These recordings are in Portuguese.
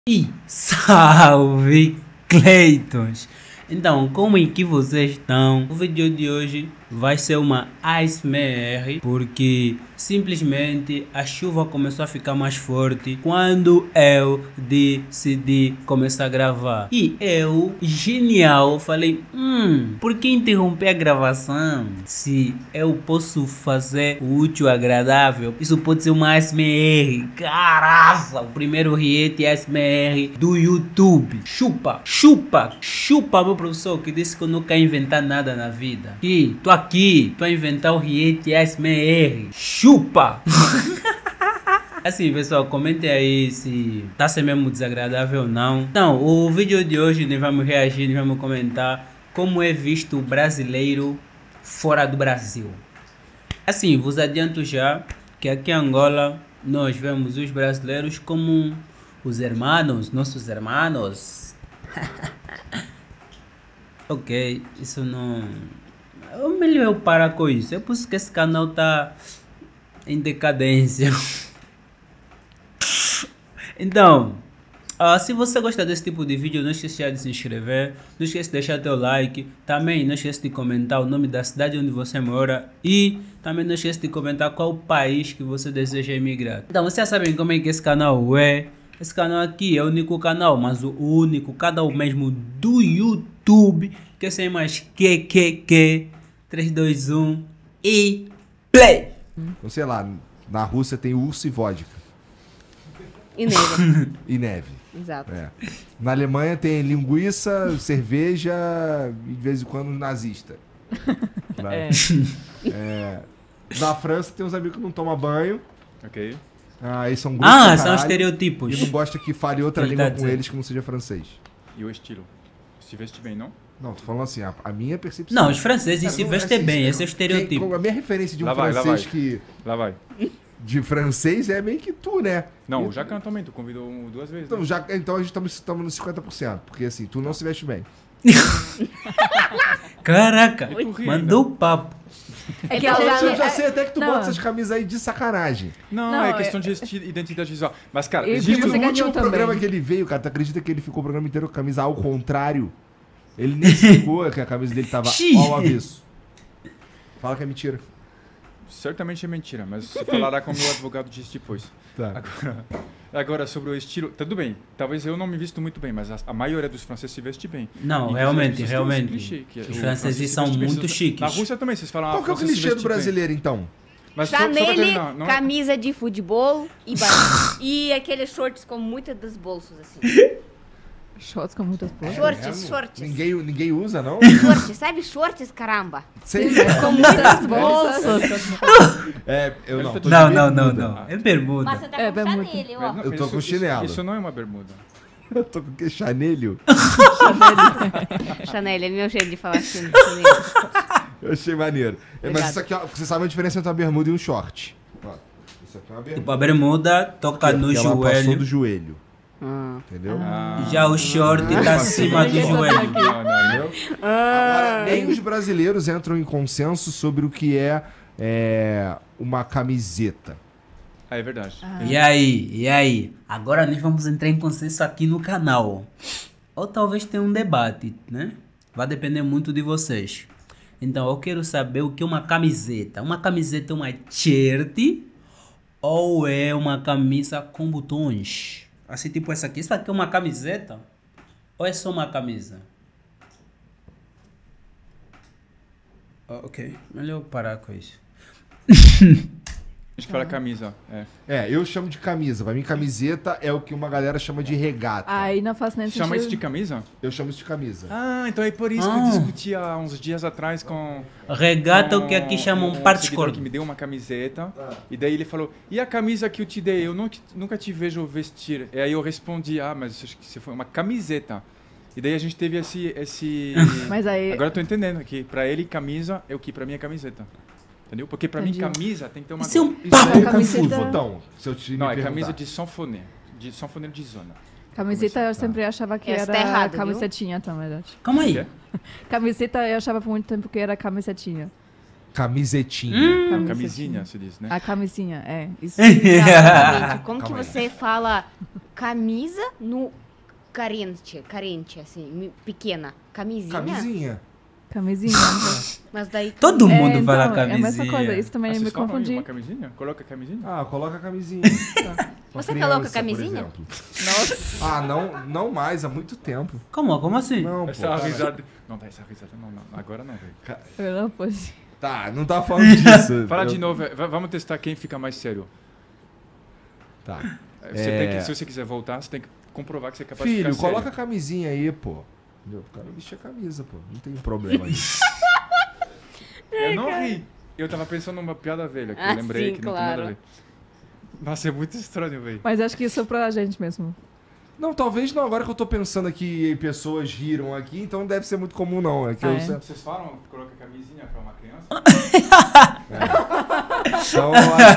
E salve Cleitons! Então, como é que vocês estão? O vídeo de hoje vai ser uma ASMR porque simplesmente a chuva começou a ficar mais forte quando eu decidi começar a gravar. E eu, genial, falei, por que interromper a gravação? Se eu posso fazer o útil agradável, isso pode ser uma ASMR. Caraca, o primeiro react ASMR do YouTube. Chupa, chupa, chupa, meu professor que disse que eu não quero inventar nada na vida. E tô aqui, tô a inventar o react ASMR. Chupa! Assim, pessoal, comentem aí se tá sendo mesmo desagradável ou não. Então, o vídeo de hoje nós vamos reagir, nós vamos comentar como é visto o brasileiro fora do Brasil. Assim, vos adianto já que aqui em Angola nós vemos os brasileiros como os hermanos, nossos hermanos. Ok, isso não... É melhor eu parar com isso. É por isso que esse canal tá em decadência. Então, se você gosta desse tipo de vídeo, não esqueça de se inscrever, não esqueça de deixar teu like, também não esqueça de comentar o nome da cidade onde você mora e também não esqueça de comentar qual país que você deseja emigrar. Então, vocês já sabem como é que esse canal é. Esse canal aqui é o único canal, mas o único canal mesmo do YouTube, que sem mais que 3, 2, 1 e play! Então, sei lá, na Rússia tem urso e vodka. E neve. E neve. Exato. É. Na Alemanha tem linguiça, cerveja e de vez em quando nazista. Na França tem uns amigos que não tomam banho. Ok. Aí são grupos pra são caralho, estereotipos. E não gosta que fale outra Ele língua tá com dizendo. eles que não seja francês. E o estilo? Se veste bem, não? Não, tô falando assim, a minha percepção. Não, os franceses se vestem bem, esse é o estereotipo. A minha referência de um Lá vai, lá francês vai. que... Lá vai. De francês é meio que tu, né? Não, E- o Jacan também, tu convidou duas vezes. Então, né? então a gente estamos nos 50%. Porque assim, tu não se veste bem. Caraca, E tu ri mandou o papo. É que Eu já sei até que tu Não. bota essas camisas aí de sacanagem. Não, Não, é questão de identidade visual. Mas, cara, E existe você No ganhou último também. programa que ele veio, cara, tu acredita que ele ficou o programa inteiro com a camisa ao contrário? Ele nem explicou que a camisa dele tava ao avesso. Fala que é mentira. Certamente é mentira, mas você falará com o meu advogado disso depois. Tá. Agora, sobre o estilo, tudo bem. Talvez eu não me visto muito bem, mas a maioria dos franceses se veste bem. Não, Inclusive, realmente, as pessoas realmente. têm esse clichê, que Os o franceses francês se são veste bem. muito chiques. Na Rússia também, vocês falam... Qual que é o francês se clichê do veste bem. brasileiro, então? Mas só pra Chanel, terminar, não é- camisa de futebol e e aqueles shorts com muitas dos bolsos, assim. Shorts com muitas coisas. Shorts, shorts. Ninguém usa, não? Shorts, sabe shorts, caramba? Sei. Com muitas bolsas. Eu não. tô de Não, bermuda. é bermuda. Mas você tá É, com bermuda. Chanel, Mas ó. não, Eu tô isso- com chinelo. Isso não é uma bermuda. Eu tô com o que? Chanelho? Chanel, é meu jeito de falar assim. Chanel. Eu achei maneiro. Mas Obrigada. isso aqui, ó, você sabe a diferença entre uma bermuda e um short. Ó, isso aqui é uma bermuda. Tipo, a bermuda toca no que ela passou do joelho, joelho. Ah. Entendeu? já o short tá acima do joelho. Não. Agora, nem os brasileiros entram em consenso sobre o que é uma camiseta. Ah, é verdade. E aí? Agora nós vamos entrar em consenso aqui no canal. Ou talvez tenha um debate, né? Vai depender muito de vocês. Então, eu quero saber o que é uma camiseta. Uma camiseta é uma t-shirt ou é uma camisa com botões? Assim, tipo essa aqui. Isso aqui é uma camiseta? Ou é só uma camisa? Ok, melhor eu parar com isso. Acho que fala camisa. É. Eu chamo de camisa. Pra mim, camiseta é o que uma galera chama de regata. Aí não faz nem sentido. Chama isso de camisa? Eu chamo isso de camisa. Ah, então é por isso que eu discuti há uns dias atrás com... Regata é o que aqui chamam parte seguidor cor. que me deu uma camiseta. E daí ele falou, e a camisa que eu te dei? Eu nunca te vejo vestir. E aí eu respondi, mas acho que você foi uma camiseta. E daí a gente teve esse... Mas aí. Agora eu tô entendendo que pra ele camisa é o que pra mim é camiseta. Entendeu? Porque pra mim Entendi. camisa tem que ter uma... Isso é um Isso aí é camiseta- confuso, então. Se eu te Não, me é camisa perguntar. de sanfoneiro. De sanfoneiro de zona. Camiseta eu Tá. sempre achava que Essa era tá errado, viu? camisetinha, na verdade. Calma aí. Quê? Camiseta eu achava por muito tempo que era camisetinha. Camisetinha. Camisinha, se diz, né? A camisinha, é. Isso. Exatamente. Como que Calma aí. você fala camisa no carente, assim, pequena. Camisinha. Camisinha. Mas daí... Todo mundo fala então, camisinha. É a mesma coisa, isso também Vocês me falam confundi. uma camisinha? Coloca a camisinha? Ah, coloca a camisinha. Tá. Uma Você criança, coloca por camisinha? exemplo. Nossa. Ah, não mais, há muito tempo. Como assim? Não, pô. Essa risada... Não, tá, essa risada não. Agora não, velho. Eu não pode. Tá, não tá falando disso. Fala de novo, vamos testar quem fica mais sério. Tá. Se você quiser voltar, você tem que comprovar que você é capaz de Filho, ficar coloca a sério. camisinha aí, pô. Entendeu? O cara vestir a camisa, pô. Não tem problema aí. Eu não ri. Eu tava pensando numa piada velha, que eu lembrei sim, que não tem nada a claro. ver. Nossa, é muito estranho, velho. Mas acho que isso é pra gente mesmo. Não, talvez não. Agora que eu tô pensando aqui, pessoas riram aqui, então não deve ser muito comum, não. É que eu É. sei- Vocês falam que coloca camisinha pra uma criança? Então,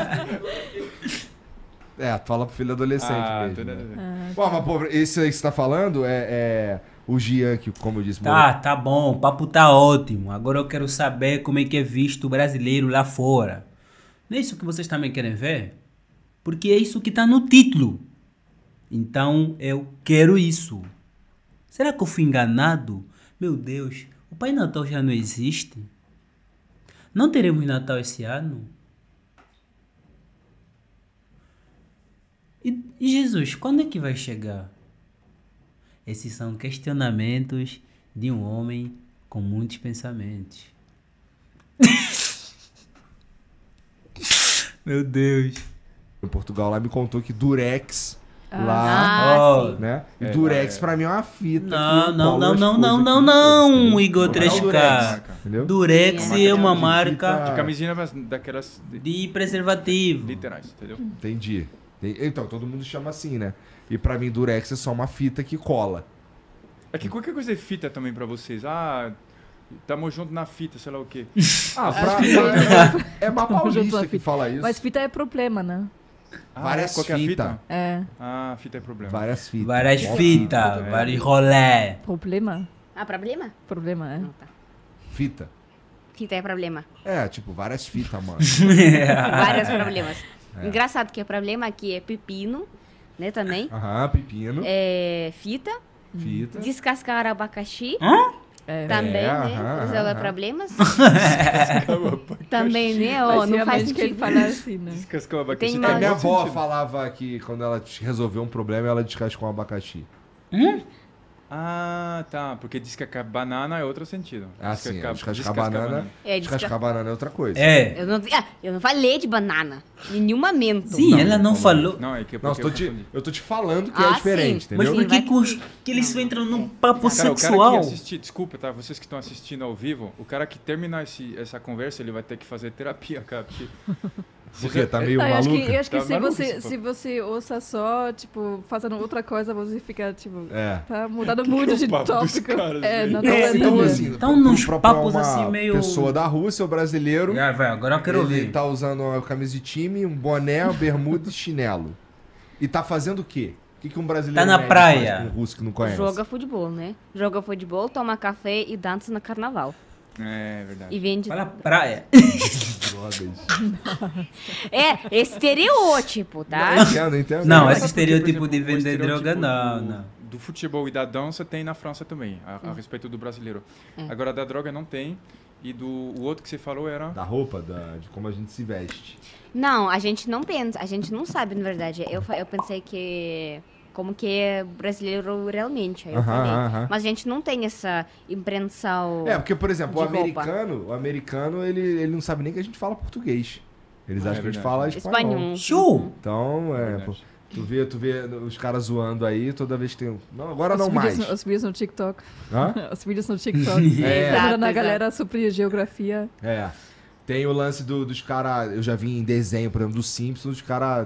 fala pro filho adolescente mesmo. tô né? entendendo. Pô, mas pô, esse aí que você tá falando é o Gian, que, como eu disse, Tá bom, o papo tá ótimo. Agora eu quero saber como é que é visto o brasileiro lá fora. Não é isso que vocês também querem ver? Porque é isso que tá no título. Então eu quero isso. Será que eu fui enganado? Meu Deus, o Pai Natal já não existe? Não teremos Natal esse ano? E Jesus, quando é que vai chegar? Esses são questionamentos de um homem com muitos pensamentos. Meu Deus. em Portugal lá me contou que Durex Ah. lá, Oh, né? E É, Durex é. pra mim é uma fita. Não, que não, cola não, as não, coisas não, aqui não, no não, entendeu? Igor Não é o 3K. Durex, entendeu? Durex é uma de marca fita- De camisinha daquelas de preservativo. literais, entendeu? Entendi. Então, todo mundo chama assim, né? E pra mim, Durex é só uma fita que cola. É que qualquer coisa é fita também pra vocês. Ah, tamo junto na fita, sei lá o quê. Ah, é uma Junto na paulista que fita. fala isso. Mas fita é problema, né? Várias qual que é a fitas. fita? É. Ah, fita é problema. Várias fitas. Várias Mó fitas, fita. vários rolé. Problema? Ah, problema? Problema, é. Não, tá. Fita. Fita é problema. É, tipo, várias fitas, mano. Vários problemas. Engraçado que o problema aqui é pepino, né, também. Aham, pepino. É fita, Fita. descascar abacaxi, É. também, né? aham, Resolve aham. problemas. Também, né? Ó, Mas não faz realmente que ele sentido. fala assim, né? Descascou o abacaxi. Tem É, mais. minha faz avó sentido. falava que quando ela resolveu um problema, ela descascou um abacaxi. Ah, tá. Porque descascar banana é outro sentido. Ah, sim. Descascar banana. É, Descascar banana é outra coisa. É. Eu não falei de banana. Em nenhum momento. Sim, ela não falou. Não, é que Não, porque eu tô te falando que Ah, é diferente, sim. Mas entendeu? por que, Vai- que eles entram num papo Cara, o cara que sexual? assistir, desculpa, tá? Vocês que estão assistindo ao vivo, o cara que terminar essa conversa, ele vai ter que fazer terapia, cara. Porque... Por quê? Tá meio Não, eu acho maluca? que, eu acho que Tá se, maluco você, esse se você ouça só, tipo, fazendo outra coisa, você fica, tipo, É. tá mudando muito de o papo dos tópico. caras, É, velho? não É, tá Então, entendendo. assim, Então, nos pra papos uma assim, meio- pessoa da Rússia, o brasileiro, Vai, agora eu quero ele ver. tá usando uma camisa de time, um boné, uma bermuda e chinelo. E tá fazendo o quê? O que um brasileiro Tá na médio praia. faz com um russo que não conhece? Joga futebol, né? Joga futebol, toma café e dança no carnaval. É verdade. E vende. Fala praia. Drogas. É, estereótipo, tá? Não entendo, não entendo. Não, Mas esse porque, estereotipo por de exemplo, o vender estereotipo droga, não, do- não. Do futebol e da dança tem na França também, a respeito do brasileiro. Agora, da droga não tem. E o outro que você falou era... Da roupa, de como a gente se veste. Não, a gente não pensa, a gente não sabe, na verdade. Eu pensei que. Como que é brasileiro realmente. Aí eu Aham, falei. aham. Mas a gente não tem essa impressão. É, porque, por exemplo, De roupa. o americano ele não sabe nem que a gente fala português. Eles acham que a gente verdade. fala espanhol. Espanhol. Show! Então, Verdade. pô, tu vê os caras zoando aí toda vez que tem. Não, agora não Os mais. vídeos, os vídeos no TikTok. Hã? Os vídeos no TikTok. É. Lembrando a Exato, galera sobre geografia. É. Tem o lance dos caras. Eu já vi em desenho, por exemplo, dos Simpsons, os caras.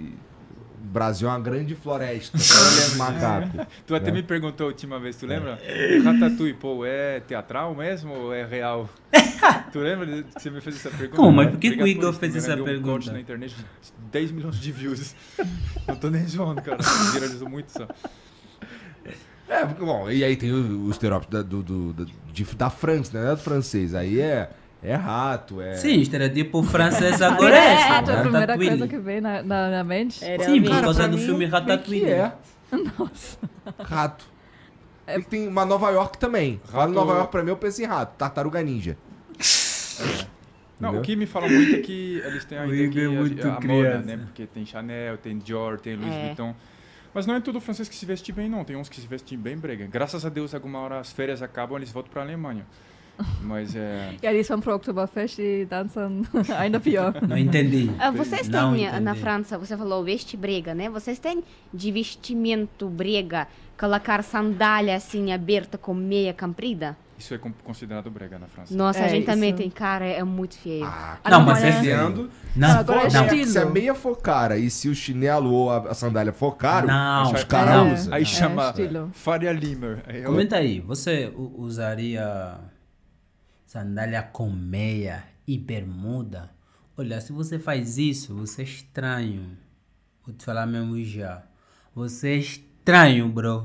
O Brasil é uma grande floresta. Olha macaco. Tu até É. me perguntou a última vez, tu lembra? Ratatouille, pô, é teatral mesmo ou é real? Tu lembra que você me fez essa pergunta? Como? Mas por que Obrigado que o Igor isso, fez me essa rendeu pergunta? Um corte na internet de 10 milhões de views. Não tô nem zoando, cara. Viralizou muito só. É, porque, bom, e aí tem o estereótipo da França, né? Não é do francês. Aí é É rato, é... Sim, estereotipo francês agora é esse. É a primeira Ratatouille. coisa que vem na mente. É, Sim, por realmente. causa pra do mim, filme o que Ratatouille. que é? Rato. E tem uma Nova York também. Fala Rato- Nova York pra mim, eu penso em rato. Tartaruga Ninja. Não, Entendeu? o que me falam muito é que eles têm a O ideia Igor é que muito a moda, criança. né? Porque tem Chanel, tem Dior, tem Louis É. Vuitton. Mas não é todo francês que se veste bem, não. Tem uns que se vestem bem brega. Graças a Deus, alguma hora as férias acabam, eles voltam pra Alemanha. Mas é... E eles vão pro Oktoberfest e dançam ainda pior. Não entendi. Vocês Não têm, na entendi. França, você falou veste brega, né? Vocês têm de vestimento brega, colocar sandália assim aberta com meia comprida? Isso é considerado brega na França. Nossa, a É, gente também isso. tem, cara, é muito feio. Não, mas olha, é Vendo. feio. Não, agora é não. estilo. Se a meia for cara e se o chinelo ou a sandália for caro, Não. os caras É. usam. Aí chama estilo. Faria Limer. Aí eu- Comenta aí, você usaria sandália com meia e bermuda? Olha, se você faz isso, você é estranho. Vou te falar mesmo já. Você é estranho, bro.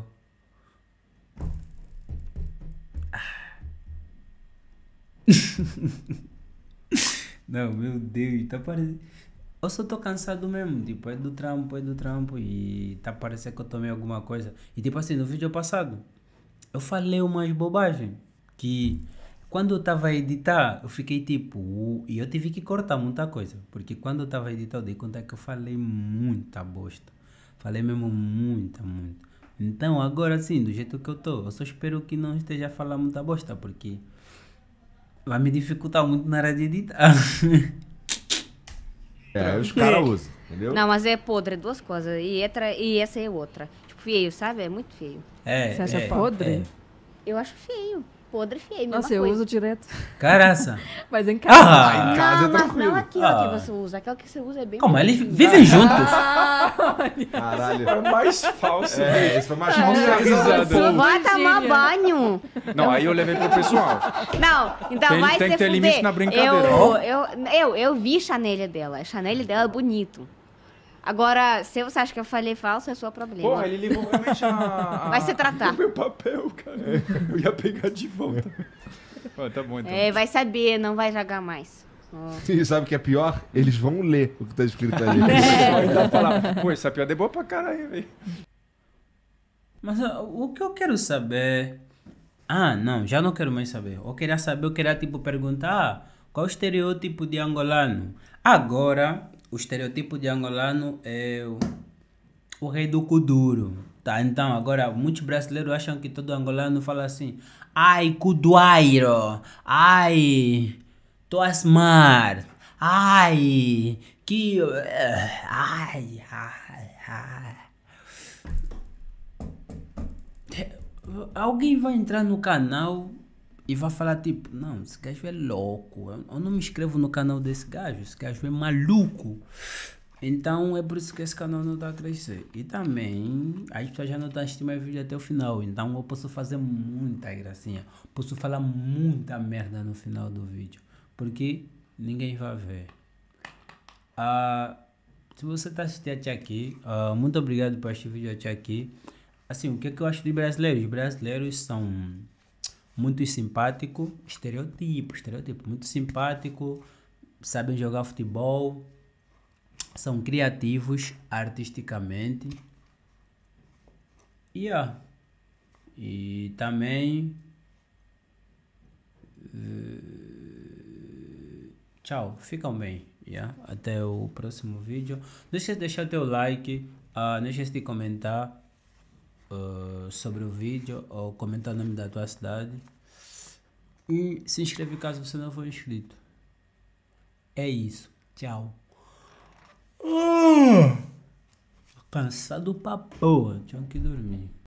Não, meu Deus, tá parecendo. Eu só tô cansado mesmo, tipo, é do trampo e tá parecendo que eu tomei alguma coisa. E tipo assim, no vídeo passado, eu falei umas bobagens que quando eu tava a editar, eu fiquei tipo, e eu tive que cortar muita coisa, porque quando eu tava a editar, eu dei conta que eu falei muita bosta. Falei mesmo muita. Então, agora sim, do jeito que eu tô, eu só espero que não esteja a falar muita bosta, porque vai me dificultar muito na hora de editar. É, os caras usam, entendeu? Não, mas é podre, duas coisas. E essa é outra. Tipo, feio, sabe? É muito feio. Você acha podre? Eu acho feio. Podre feio, mesma Nossa, eu coisa. uso direto. Caraça. Mas em casa. Ah, Em casa é Não, mas tranquilo. não aquilo Ah. que você usa. Aquela que você usa é bem calma, eles bonitinho. vivem juntos. Caralho. É mais falso. É, esse foi mais falso que a risada. risada. Vai tomar Bonitinha. banho. Não, aí eu levei pro pessoal. Não, então Tem- vai tem se que ter fuder. limite na brincadeira. Eu vi Chanel dela. Chanel dela é bonito. Agora, se você acha que eu falei falso, é seu problema. Porra, ele levou realmente Vai se tratar. o meu papel, cara. Eu ia pegar de volta. Ó, tá bom, então. É, vai saber, não vai jogar mais. Ó. E sabe o que é pior? Eles vão ler o que tá escrito ali. Só ainda falar, pô, essa piada é boa pra caralho, velho. Mas o que eu quero saber... Ah, não, já não quero mais saber. Eu queria tipo perguntar qual o estereótipo de angolano. Agora, o estereótipo de angolano é o rei do kuduro. Tá, então agora muitos brasileiros acham que todo angolano fala assim: ai, kuduairo, ai, tô asmar, ai, que... ai. Alguém vai entrar no canal e vai falar tipo, não, esse gajo é louco, eu não me inscrevo no canal desse gajo, esse gajo é maluco. Então é por isso que esse canal não está a crescer. E também as pessoas já não estão assistindo mais vídeo até o final, então eu posso fazer muita gracinha, posso falar muita merda no final do vídeo, porque ninguém vai ver. Se você está assistindo até aqui, muito obrigado por assistir o vídeo até aqui. Assim, o que eu acho de brasileiros? Os brasileiros são muito simpáticos, estereotipo, muito simpático, sabem jogar futebol, são criativos artisticamente. E também... tchau, ficam bem. Até o próximo vídeo. Não esqueça de deixar o teu like, não esqueça de comentar sobre o vídeo ou comentar o nome da tua cidade e se inscreve caso você não for inscrito. É isso, tchau. Cansado pra porra, tinha que dormir.